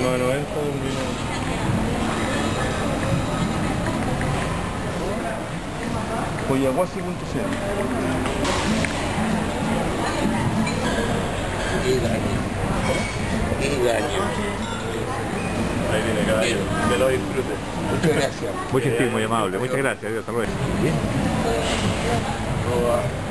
19.90 un vino. Coyahuasi.cl. Ahí viene caballo, que lo disfrute. Muchas gracias. Muy gentil, muy amable. Muchas gracias. Adiós, hasta luego. Bien.